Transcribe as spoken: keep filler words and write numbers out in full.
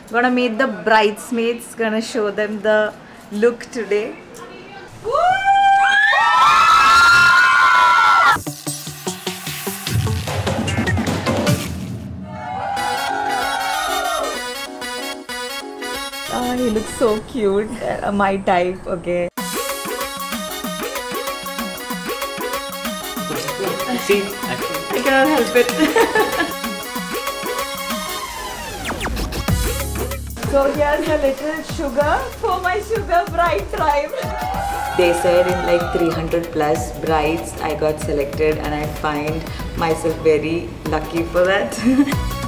Gonna meet the bridesmaids. Gonna show them the look today. Oh, he looks so cute. Uh, my type. Okay. See, I cannot help it. So here's a little sugar for my sugar bride tribe. They said in like three hundred plus brides I got selected, and I find myself very lucky for that.